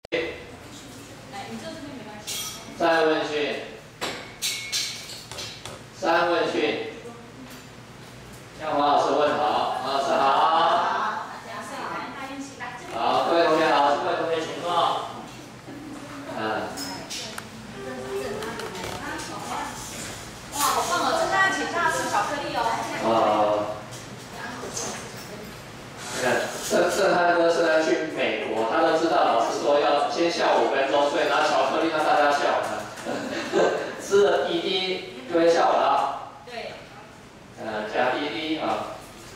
再问讯，三问讯，向黄老师问好，黄老师好。好，各位同学好，各位同学请坐。 哇，好棒哦！这刚请大家吃巧克力哦。 你看，盛汉哥虽然去美国，他都知道老师说要先笑5分钟，所以拿巧克力让大家笑。吃了滴滴就会笑了啊。 对。 加滴滴啊。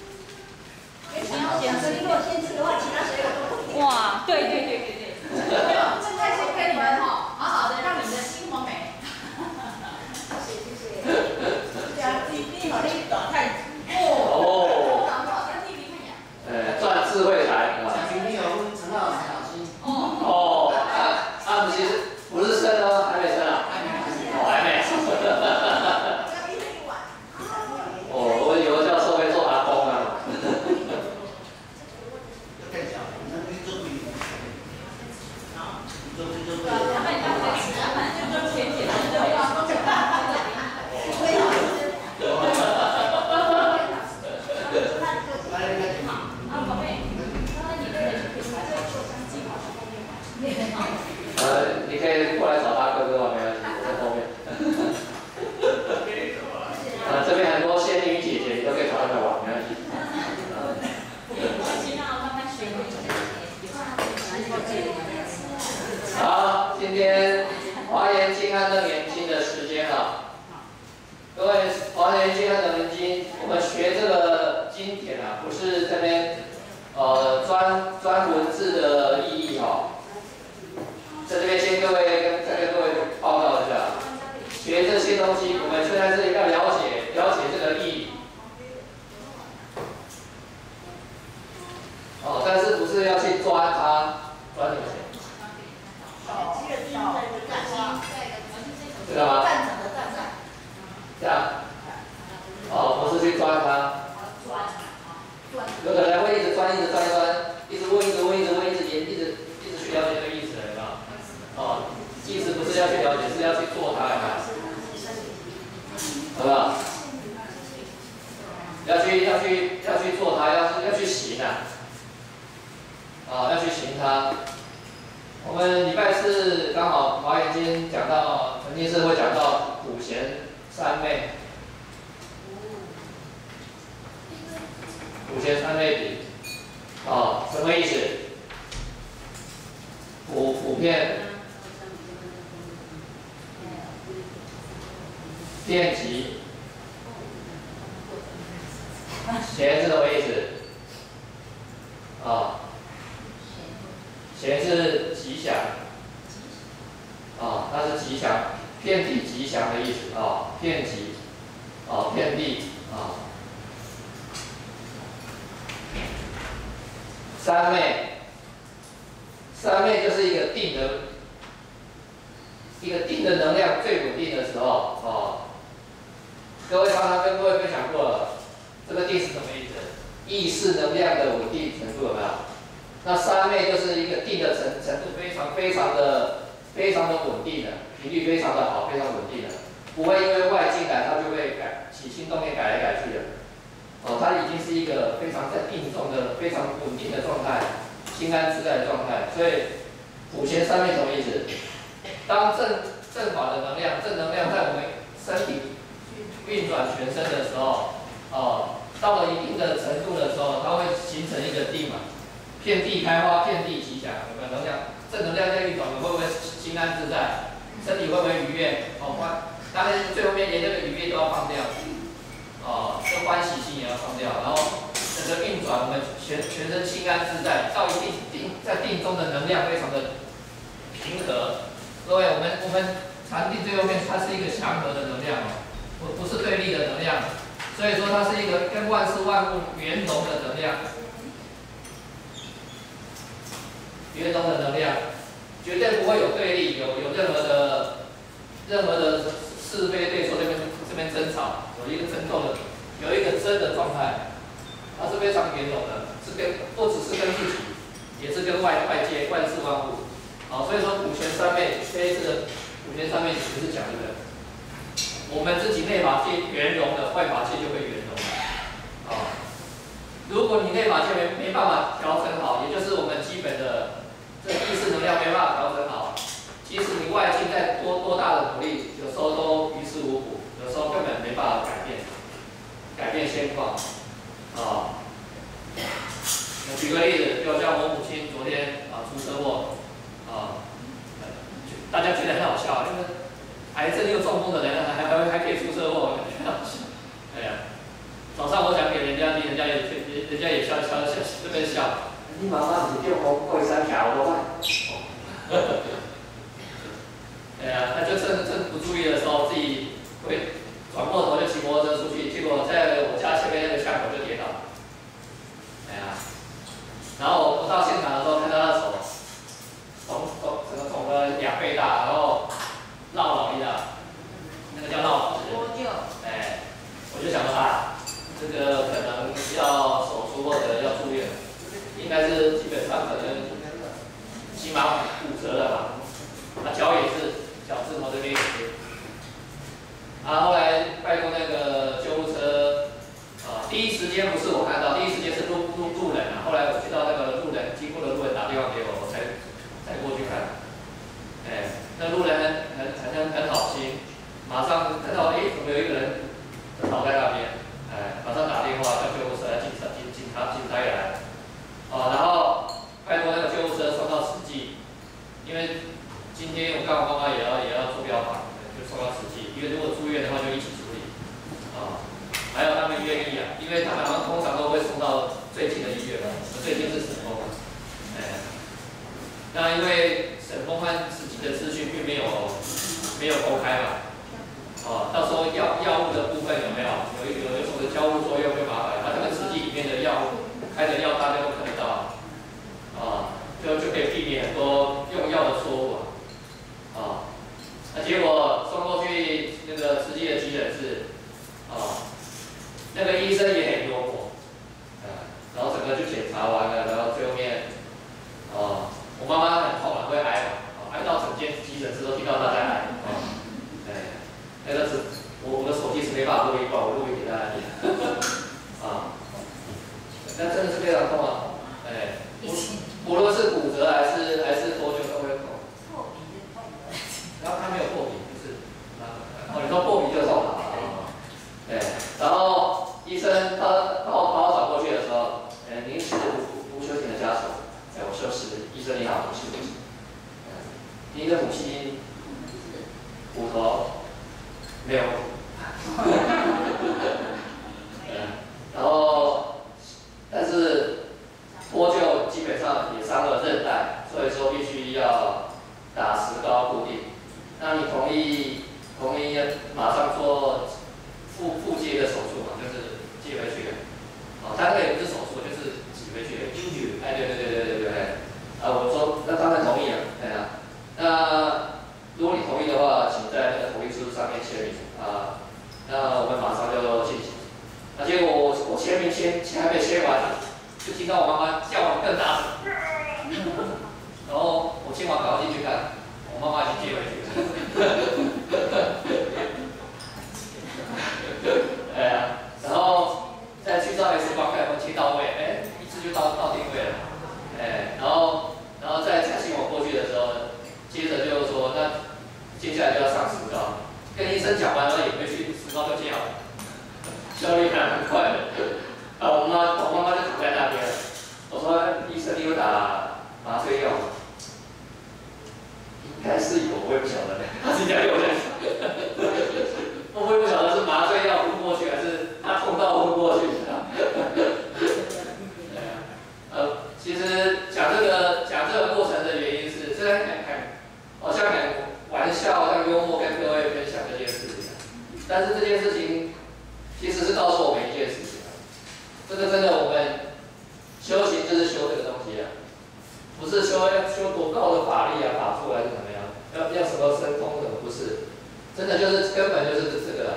巧克力如果先吃的话，其他水果都不甜。哇，对。正在先跟你们好好的让你们的心活美。谢谢。加滴滴好像短太。哦。 赚智慧财啊。 奖金有问陈老师。 不是不是生哦，还没生啊？还没。我以为教授会做阿公啊。 更小，那你做不赢。好，做。 他们刚才吃，他们就做甜点，对吧？ 你可以过来找他哥哥吗？没关系，我在后面。这边很多仙女姐姐，你都可以找他们玩，没关系。好，今天华严经和楞严经的时间了。各位，华严经和楞严经，我们学这个经典啊，不是这边专文字的意义哈。在这边先再跟各位报告一下，学这些东西，我们虽然是要了解这个意义，但是不是要去钻它，钻什么？知道吗？这样，不是去钻它，有可能会一直钻，一直问，一直去了解这个意思，有没有？意思不是要去了解，是要去做它，有没有？好不好？要去做它，要去行啊！要去行它。我们礼拜四刚好华严经讲到，曾经是会讲到五贤三昧，五贤三昧比，什么意思？普遍。遍及，贤是什么意思？贤是吉祥，它是吉祥，遍体吉祥的意思遍及，遍地三昧，三昧就是一个定的能量最稳定的时候各位常常跟各位分享过了，这个定是什么意思？意识能量的稳定程度有没有？那三昧就是一个定的程度非常的稳定的，频率非常的好，非常稳定的，不会因为外境来它就会起心动念改来改去的。它已经是一个非常在定中的非常稳定的状态，心安自在的状态。所以普贤三昧什么意思？当正法的能量，正能量在我们身体运转全身的时候，到了一定的程度的时候，它会形成一个定嘛，遍地开花，遍地吉祥，有没有能量？正能量在运转，会不会心安自在？身体会不会愉悦？当然最后面连这个愉悦都要放掉，这欢喜心也要放掉，然后整个运转，我们全身心安自在，到一定在定中的能量非常的平和。各位，我们禅定最后面它是一个祥和的能量不是对立的能量，所以说它是一个跟万事万物圆融的能量，圆融的能量，绝对不会有对立，有任何的是非对错这边争吵，有一个争斗的，有一个真的状态，它是非常圆融的，不只是跟自己，也是跟外界万事万物。 好，所以说五权三昧，这一次的五权三昧只是讲这个，我们自己内法界圆融了，外法界就会圆融了。啊，如果你内法界没办法调整好，也就是我们基本的这意识能量没办法调整好，即使你外境再多大的努力，有时候都于事无补，有时候根本没办法改变现况。啊，举个例子，就像我母亲昨天出车祸，大家觉得很好笑，因为癌症又中风的人还可以出车祸，很好笑。哎呀，早上我讲给人家听，人家也笑，这边笑。你妈妈是中风过3条路啊？哎呀，那就趁不注意的时候，自己会转过头就骑摩托车出去，结果在我家前面那个巷口就跌倒。哎呀，然后我到现场的时候，看到他的手整个肿了2倍大，然后绕老一样，那个叫绕指。哎，我就想说这个可能要手术或者要住院，应该是基本上可能起码骨折了吧。脚也是，脚趾头这边也是。后来拜托那个救护车，第一时间不是我看到，第一时间是路人啊。后来我去到那个经过的路人打电话给我，我才过去看。哎，那路人很好心，马上看到怎么有一个人倒在那边，马上打电话叫救护车，警察也来了。然后拜托那个救护车送到慈济，因为今天我刚好妈妈也要做标靶，就送到慈济。因为如果住院的话就一起处理。还有他们愿意因为他们通常都会送到最近的医院，最近是省风。那因为省风和慈济的资讯并没有公开嘛。到时候药物的部分有没有什么交互作用就麻烦了。这个慈济里面的药物开的药大家都看得到。就可以避免很多用药的错误。那结果送过去那个慈济的急诊室，那个医生也很幽默，然后整个就检查完了，然后最后面，我妈妈很痛会挨嘛，挨到整间急诊室都听到她在挨，那个是我的手机是没办法录音吧，我录音给大家听，那真的是非常痛啊，无论是骨折还是多久都会痛。然后他没有破皮，就是，你说破皮就痛了，然后医生把我找过去的时候，您是吴修婷的家属，我说是，医生你好，我是吴修。您的母亲骨头没有，然后但是脱臼基本上也伤了韧带，所以说必须要打石膏固定。那你同意马上做复接的手术嘛？就是接回去。他那个也不是手术，就是挤回去。对。我说那当然同意了，那如果你同意的话，请在那个同意书上面签名那我们马上就进行。那结果我签名还没签完，就听到我妈妈叫我更大声，然后我签完赶快进去看，我妈妈已经接回去了。然后再去照 X 光看有没有切到位，一次就到定位了，然后再请我过去的时候，接着就是说，那接下来就要上石膏，跟医生讲完了也回去，石膏就接好了，效率还蛮快的。我妈妈就躺在那边了，我说医生你有打麻醉药吗？应该是有，我也不晓得，他是讲有在想，我也不晓得是麻醉药昏过去，还是他痛到昏过去。其实讲这个过程的原因是，虽然好像很玩笑、像幽默跟各位分享这件事情，但是这件事情其实是告诉我们一件事情，这个真的我们修行就是修这个东西不是说要修多高的法力法术还是怎么样，要什么神通什么不是，真的就是根本就是这个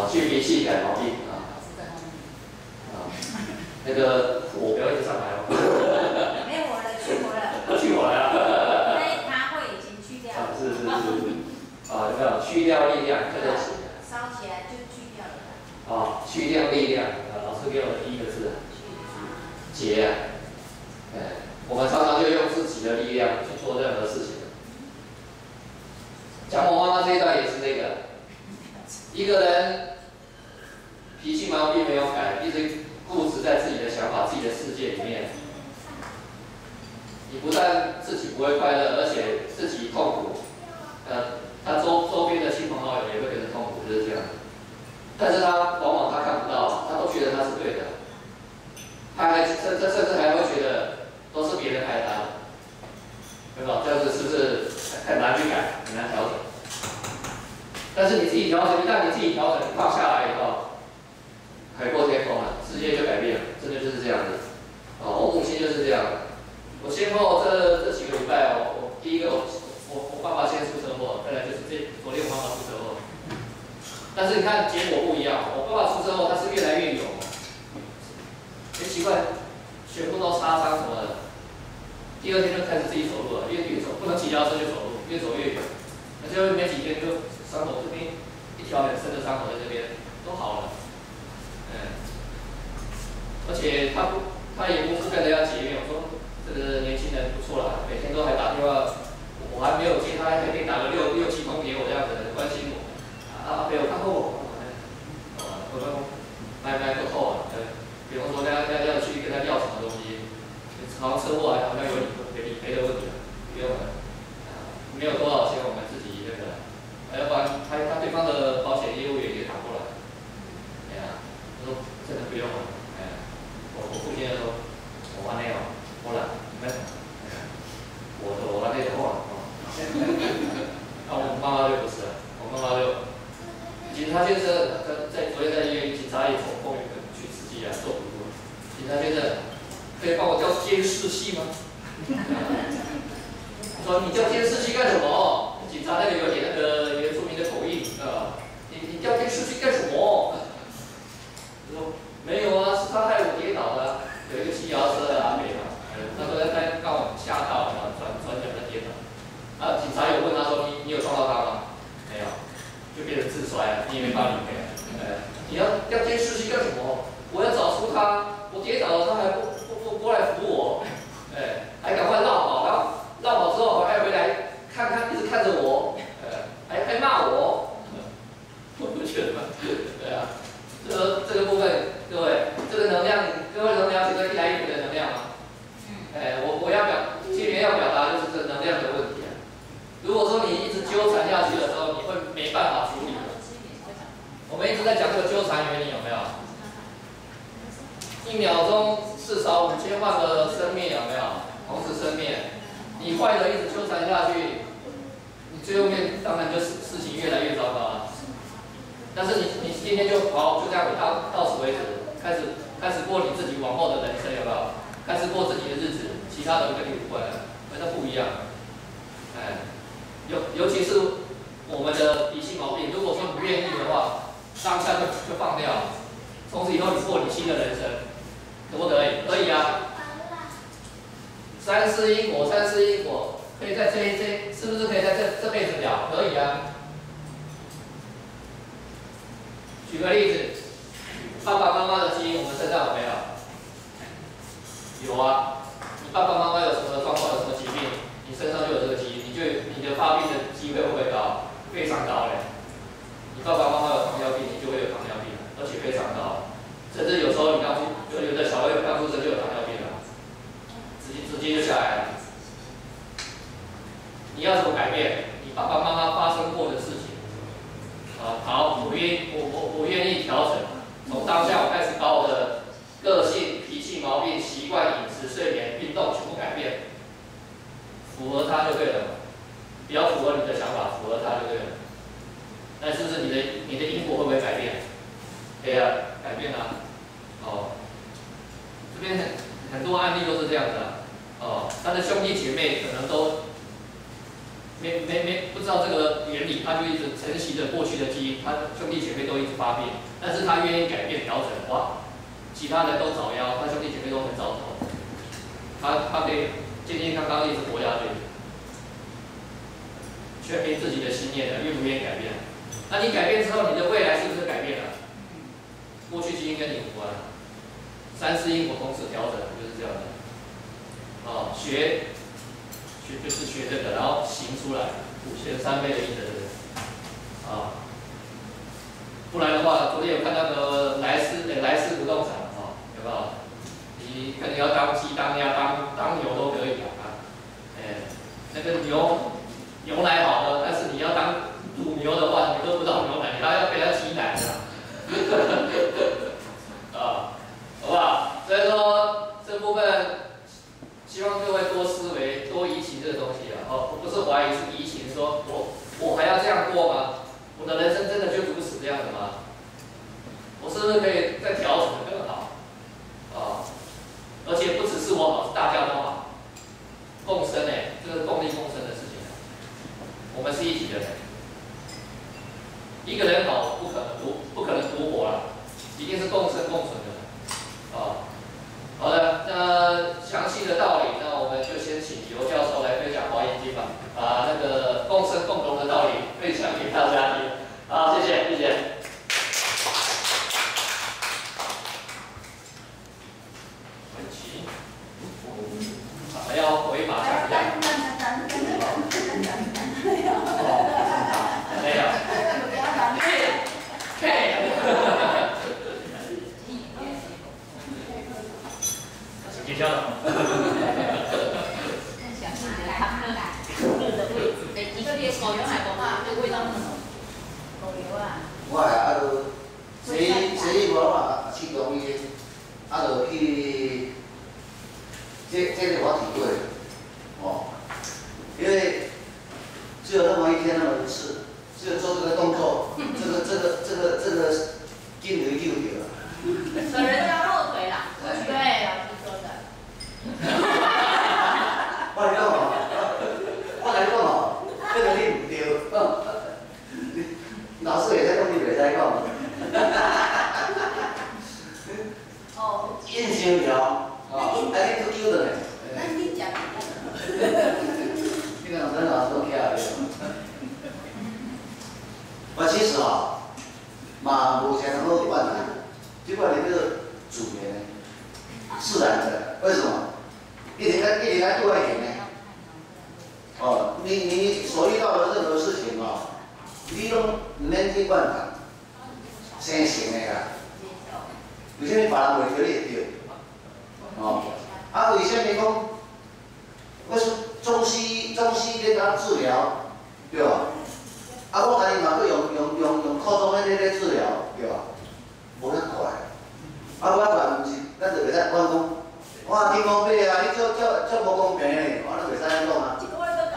去脾气改毛病那个火不要一直上来哦。 没火了，去火了。 去火了。 它会已经去掉了。 是。有没有去掉力量？这个烧起来就去掉了。 去掉力量。老师给我的第一个字，结啊。我们常常就用自己的力量去做任何事情。讲我妈妈这一段也是这个，一个人脾气毛病没有改，一直固执在自己的想法、自己的世界里面，你不但自己不会快乐，而且自己痛苦，他周边的亲朋好友也会跟着痛苦，就是这样。但是他往往他看不到，他都觉得他是对的，甚至还会觉得都是别人害他的，对吧？这样子是不是很难去改，很难调整？但是你自己调整，一旦你自己调整，放下来以后，海阔天空了，世界就改变了，真的就是这样子。我母亲就是这样。我先后这几个礼拜我第一个我爸爸先出车祸，再来就是昨天我妈妈出车祸。但是你看结果不一样，我爸爸出车祸他是越来越勇，奇怪，全部都擦伤什么的。第二天就开始自己走路了，越走不能骑脚踏车就走路，越走越远。那就没几天就伤口这边一条很深的伤口在这边都好了，而且他也不是跟人家结怨，我说这个年轻人不错啦，每天都还打电话，我还没有接，他还可以打个6、7通给我这样子关心我，没有看过我，买不透啊，比方说要去跟他要什么东西，好像车祸好像有理赔的问题，不用了，没有多少钱我们自己那个，要不然他对方的保险业务员也打过来，他说真的不用了，我父亲就说，我还没有，我懒，你们，我还没有空我妈妈就不是了，我妈妈就，警察先生昨天在医院，警察也从后面去司机做笔录，警察先生，可以帮我调监视器吗？说你调监视器干什么？警察那个有点那个原住民的口音你调监视器干什么？我说没有啊，是他害我跌倒的，有一个骑脚踏车的阿美那时候他刚好吓到，然后转角在跌倒。警察有问他说你有撞到他吗？没有，就变成自摔了，你也没办法理赔。你要监视器干什么？我要找出他，我跌倒了，他还不过来扶我，还赶快绕跑，然后绕跑之后还回来一直看着我，还骂我，我觉得，对啊，这个部分，各位，这个能量，各位能了解这1来1回的能量吗？我今年要表达就是这个能量的问题如果说你一直纠缠下去的时候，你会没办法处理的。我们一直在讲这个纠缠原理，有没有？1秒钟至少5000万个生命，有没有？同时生灭，你坏的一直纠缠下去，你最后面当然就事情越来越糟糕了。但是你今天就好，就这样到此为止，开始过你自己往后的人生，有没有？开始过自己的日子，其他的跟你无关，那不一样。尤其是我们的脾气毛病，如果说不愿意的话，当下就放掉，从此以后你过你新的人生，可不可以？可以啊。三世因果，可以在是不是可以在这辈子了？可以啊。举个例子，爸爸妈妈的基因我们身上有没有？有啊。你爸爸妈妈有什么状况，有什么疾病，你身上就有这个基因，你的发病的机会会不会高？非常高嘞。你爸爸妈妈有糖尿病，你就会有糖尿病，而且非常高。甚至有时候你有的小朋友刚出生就有糖尿病了，直接就下来了。你要怎么改变？你爸爸妈妈发生过的事情，好，我愿意调整。从当下我开始把我的个性、脾气、毛病、习惯、饮食、睡眠、运动全部改变，符合它就对了。比较符合你的想法，符合它就对了。那是不是你的因果会不会改变？对啊，改变啊。这边很多案例都是这样子他的兄弟姐妹可能都不知道这个原理，他就一直承袭着过去的基因，他兄弟姐妹都一直发病，但是他愿意改变调整，哇，其他人都早夭，他兄弟姐妹都很早走，他可以健健康康一直活下去，全凭自己的心念的，愿不愿意改变？那你改变之后，你的未来是不是改变了？过去基因跟你无关，三世因果同时调整就是这样的。哦，学就是学这个，然后行出来，学3倍的因的这个。啊，不然的话，昨天有看那个莱斯不动产啊，有没有？你可能要当鸡、当鸭、当牛都可以啊。那个牛奶好的，但是你要当乳牛的话，你喝不到牛奶，你还要给它挤奶的。啊，好不好？所以说这部分，希望各位多思维、多移情这个东西啊。哦，不是怀疑，是移情，说我还要这样过吗？我的人生真的就如此这样的吗？我是不是可以再调整的更好？啊，而且不只是我好，是大家都好，共生这个共利共生的事情。我们是一体的人，一个人好不可能独活了，一定是共生共存的。啊，好的，那详细的道理，那我们就先请尤教授来分享《华严经》吧，把那个共生共荣的道理分享给大家听。好，谢谢，谢谢。还要回马上讲。没有。请结交了。 一个猎狗原来讲啊，这味道是什么？狗油啊。 我啊，就洗无嘛，试中医，就去，这个我体会，哦，因为只有那么一天那么一次，只有做这个动作，这个筋流就有了。 有人叫后腿啦，对，老师说的。 我来讲哦，这个你唔对，老师会使讲，你袂使讲。哦。印象条，你都丢的呢。 那你讲。 这个老师都起来了。我其实嘛无才能够惯他，结果你这个主人呢，自然的，为什么？一直在对外演呢。哦，你所遇到的任何事情你都唔免去惯他，生成的啦。为什么别人袂叫你会对？为什么讲？我说中西咧甲治疗，对吧？我家己嘛佫用靠中咧治疗，对吧？无遐快，无遐快，毋是，咱就袂使管讲，哇，天公伯你这无公平嘞，咱袂使安讲啊。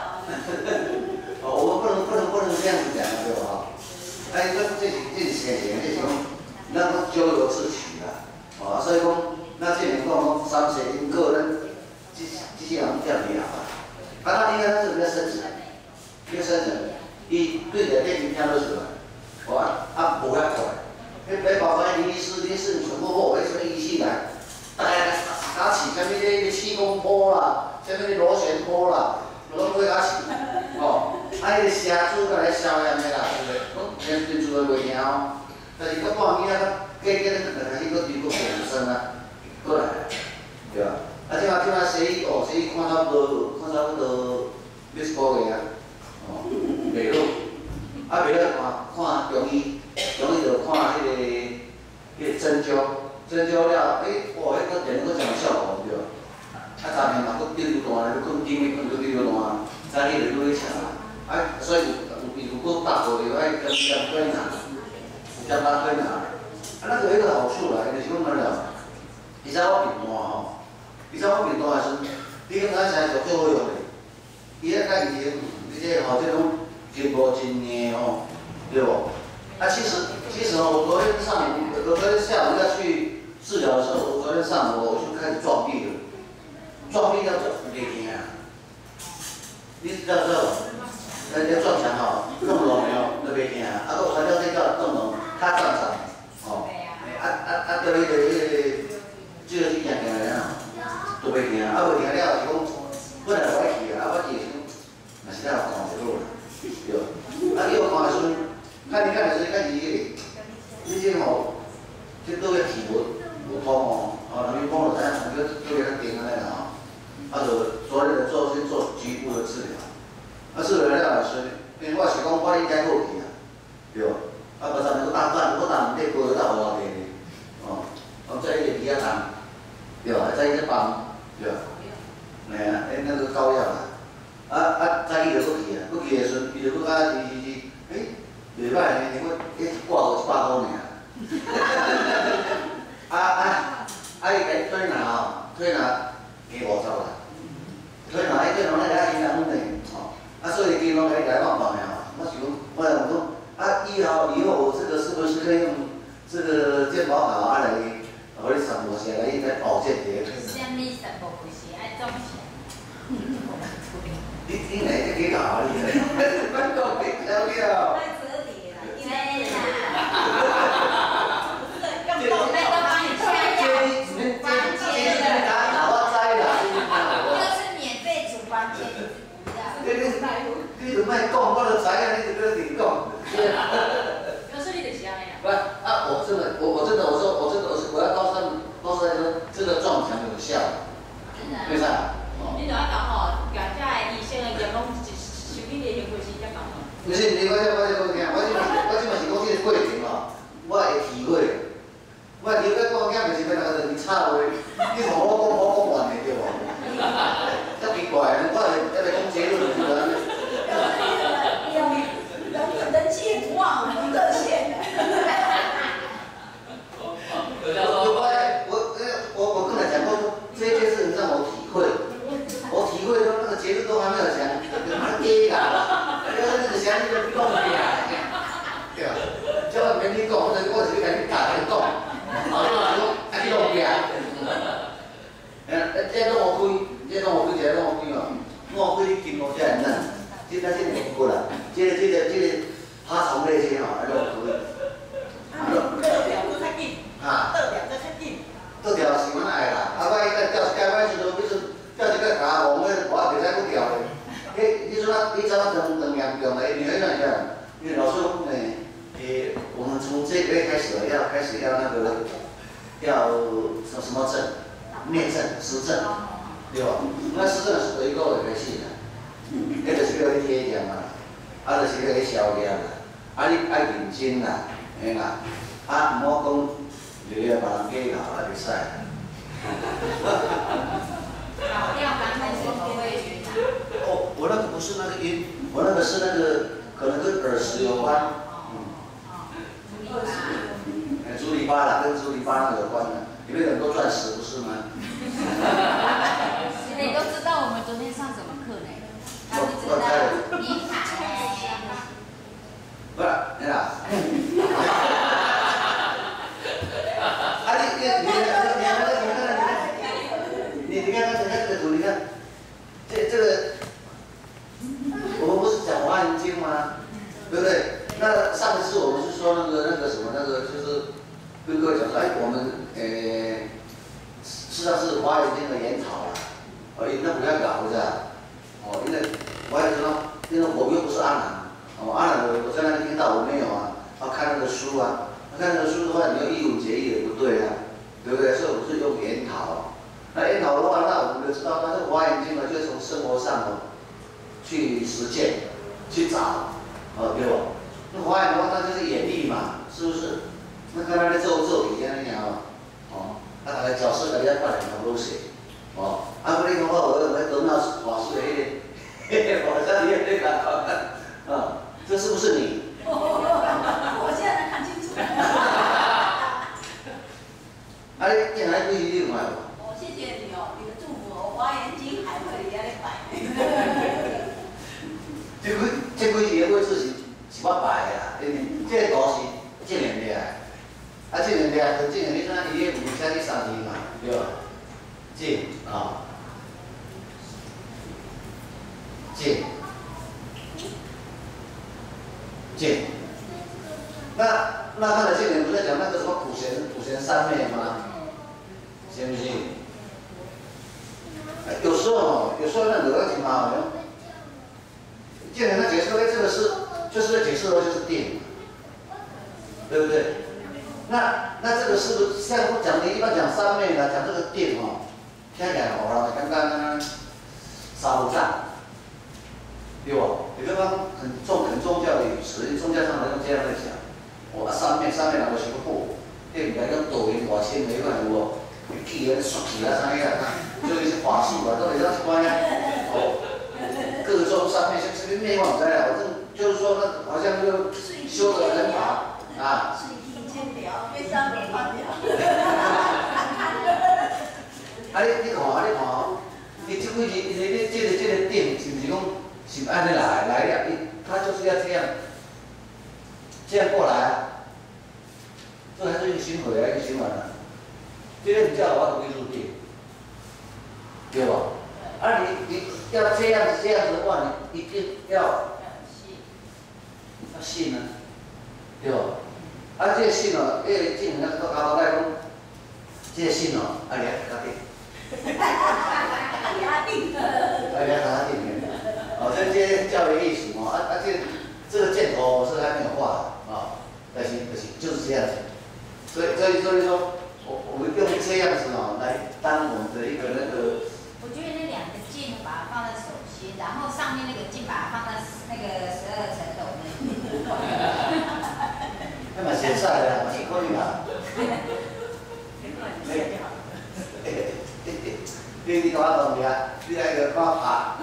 我们不能这样子讲啊，对吧？这是现行，这是讲，咱讲咎由自取啦。所以讲，咱这边讲三世因果，咱这些人叫你啊。那应该咱是要生存，要生存，伊对着电影听得出来，无遐快。你包括林医师全部好，什么仪器来，大家打起什么气功波啦，什么螺旋波啦。拢过甲是，迄个车主甲来消炎的啦，连厝都袂行但是到半暝啊，过咧开始佫变生啊，过来，对吧？即马西医看差不多要1个月啊，袂落，袂落看中医就看迄个针灸了，迄个电佫真有效果，对吧？昨暝嘛，佫丢大，佫困顶，佫丢大，早起就愈去请所以如果大个就爱跟拿，跟拿。那个有一个好处啦，就是讲哪了，以前我病大的时阵，你讲咱现在就做好用的，伊咧甲以前，这种真无真硬对不？其实我昨天下午要去治疗的时候，我昨天上午我就开始撞壁了。撞壁叫做袂行啊！你知道？ 那撞墙吼，弄龙的哦，都袂惊，啊，佫材料这叫弄龙，较正常，哦，对迄个这个去行行来啊，都袂惊，啊袂惊了是讲，本来我爱去啊，我去的时阵，嘛是了看就好啦，对，啊伊有看的时阵，看的时阵，看伊迄个，你这吼，这倒个气无通哦，啊，人家讲了知影，这倒个较硬安尼啦吼，啊就先做局部的治疗。 啊，治疗了是，因为我是讲我应该好去啊，对无？啊，无咱个打饭，我打毋得过到外地哩，哦，在伊个底下打，对吧？在伊个帮，对吧？哎呀，那个膏药啦，再伊就过去啊，过去的时阵，伊就搁甲袂歹呢，因为挂号100块尔，伊甲伊推拿吼，推拿加50啦，推拿那个银行呢。 啊，所以金龙可以来帮忙呀！我想，我讲，啊，以后我这个是不是可以用这个健保卡来，我你上无些来保健的？ 啥物上无不是爱种钱？ 你哪个给搞你？我讲你晓了。 爱折叠啦，因为啦。对，刚到那个帮你签呀，房间的。 我知啦， 就是免费煮房间。 你就莫讲，我就知影你这个是讲。 可是你就是安尼啊。 不啊，我真的，我要告诉他说，这个撞墙有效。为啥？ 你就要讲吼，家遮的医生的业拢是受你的行为是才讲吼。 不是，我即嘛是讲这个过程哦，我会体会。我体会讲囝就是要来跟你吵话，你同我讲完的对无？较奇怪，我还袂讲结论是安。 人气不旺，热线。 我刚才讲过，这件事让我体会，说那个结论都还没有讲，蛮低啦，那个想你就讲的呀，对吧？叫我跟你讲，我就是跟你讲，你弄的啊。这弄我开，我开你金龙这样子，这弄过啦，这个。 爬虫那些吼，那种可以。 得了搁较紧。 啊。 得了搁较紧。 得了是蛮爱啦，啊，我伊个钓该摆时阵，你说钓一个cá王，我袂使去钓嘞。你说你怎么能严重嘞？你那样，因为老师讲我们从这个月开始要那个要什么证？面证、实证，对吧？那实证是回购的开始的，那就是要去体验嘛，就是要去消验啦。 你爱认真啦，嘿啦，毋好讲就要别人假搞啦，袂使。 老调版本是不会晕的。 哦，我那个不是那个晕，我那个是那个可能跟耳石有关。猪篱笆啦，跟猪篱笆有关的，里面很多钻石，不是吗？ 你都知道我们昨天上什么课呢？他不知道，你卡。 不是，你啦。你看这个图，你看，这个，我们不是讲华严经吗？对不对？那上次我们是说那个什么就是跟各位讲说，我们实际上是华严经的研讨啦，那不要搞是吧？因为华严经因为我又不是阿难。 阿难我在那里听到我没有啊？看那个书啊，看那个书的话，你要一文解义也不对啊，对不对？所以我们是用研讨。那研讨的话，那我们就知道，那这个华严经呢，就是从生活上去实践，去找，对吧？那华严的话，那就是演绎嘛，是不是？那看他在做题安尼啊，大概教师大家办很多写，不然的话，我等到法师的我这里那个这是不是你？ 我现在能看清楚。 你进来几时你有买无？ 谢谢你哦，你的祝福哦，华严经还会在那摆。 这几时的位置是我摆的，因为这个图是正面的，正面的跟正面，你怎伊个五写你3字嘛，对吧？正，正。 镜。那他的经典不是讲那个什么普贤三昧吗？信不信？有时候那个挺麻烦的。经典他解释说，这个是就是解释说就是定，对不对？那这个是不是像我讲的，一般讲三昧呢，讲这个定哦，听起来好啦，刚刚沙无藏，对吧？有地方很宗教的语词，宗教上来用这样来讲。三昧人就是要好，你唔係講導演外星嘅，嗰係喎，記嗰啲術語啊，啥嘢啊，做啲法術啊，都係嗰啲關啊。哦，各種三昧是咩我唔知啦，反正就是說，那好像就修個人法啊。 是一千條，越上越高條。 你看，你這幾日你這個點是不是講是按你來呀？他就是要這樣過來啊。这还是一个循环一个循环啊。这个你叫我怎么入定，对吧？你要这样子的话，你一定要信啊，对吧？这个信哦，进那个阿伯来讲，这个信哦，你要搞定。你要搞定的。这教育艺术哦，这个箭头是还没有画啊，但是就是这样子。所以说，我们用这样子哦来当我们的一个那个。 我觉得那两个镜把它放在手心，然后上面那个镜把它放在那个12层楼那里。 那么现在的，我可以嘛？你搞到怎么样？你那个搞爬，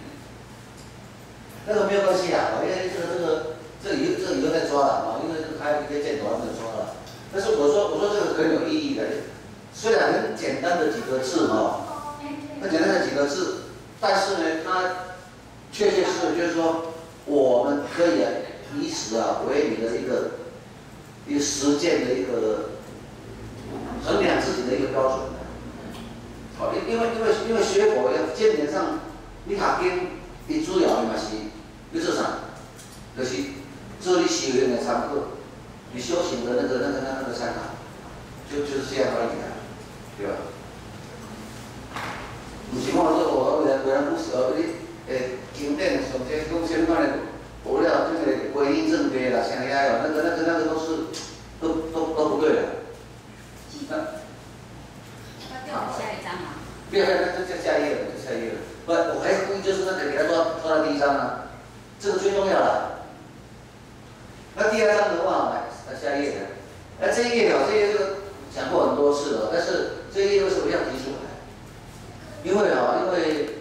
那个没有关系啊，因为这以后再抓了啊，因为还有一个箭头还没有抓了。但是我说这个很有意义的，虽然很简单的几个字哦，很简单的几个字，但是呢，它确确实就是说，我们可以以此为你的一个实践的一个衡量自己的一个标准。哦，因为学佛要基本上，你读经，你主要的嘛是要做啥？就是做你修行的参考。你修行的那个参考，就是这样而已啊，对吧？不是讲说我为人不是经典上这讲相关的，无了这个归因正规啦，像遐那个都不对的。 要给我们下一张吗？ 不要，就下一页了。不，我还故意就是那个给他抓到第一张啊，这个最重要了。那第二章的话，下一页的，这一页这个讲过很多次了，但是这一页为什么要提出来？因为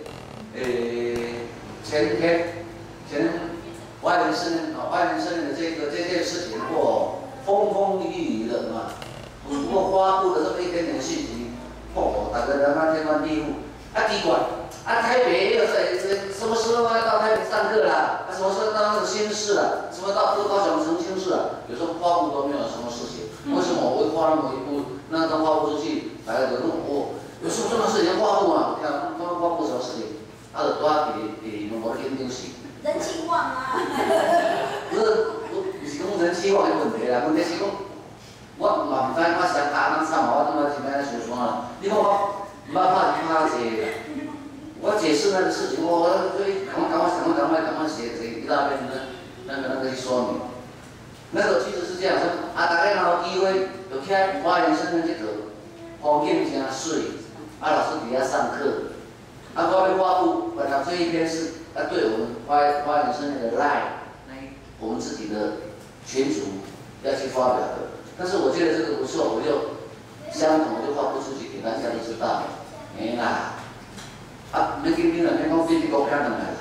前外人生的这件事情过风雨雨的嘛，不过发布的这么一点点信息，大家他妈天翻地覆，奇怪。台北又在什么时候要到台北上课啦？什么时候到那个新市了？什么到高雄澄清市了？有时候发布都没有什么事情，为什么我会发那么一部？那刚发布出去，大家就问我有什么重要事情发布嘛？看他们发布什么事情？都在我的研究室。 人气旺啊！ 不是讲人气旺的问题啦，问题是讲我嘛唔知我想打哪场嘛，我他妈前面在说啦，你看我唔捌拍这个。我解释那个事情，我赶快写一大篇那个去说明。那个其实是这样，说大家有机会有起来花莲深圳去做，风景真水，老师底下上课，我要发布，本来这一篇是对我们花莲深圳的 line， 我们自己的群组要去发表的。但是我觉得这个不错，我就相同我就发布出去给大家都知道，没啦。你今天那讲飞机国家能来？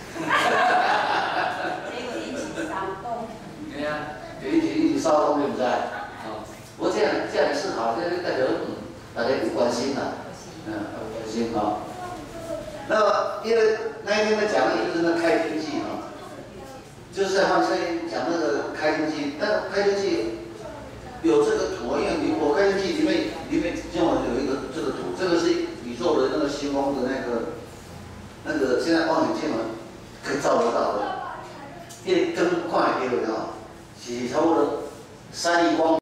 结果引起骚动。 对呀，引起骚动，对不对？不过这样的思考，这代表大家有关心啦，有关心啊。那么因为那一天的讲义就是那开天记啊，就是在放生讲那个开天记，但开天记有这个图，因为我开天记里面正好有一个这个图，这个是宇宙的那个星空的那个现在望远镜可以照得到的，因为灯快丢了啊。 是差不多3亿光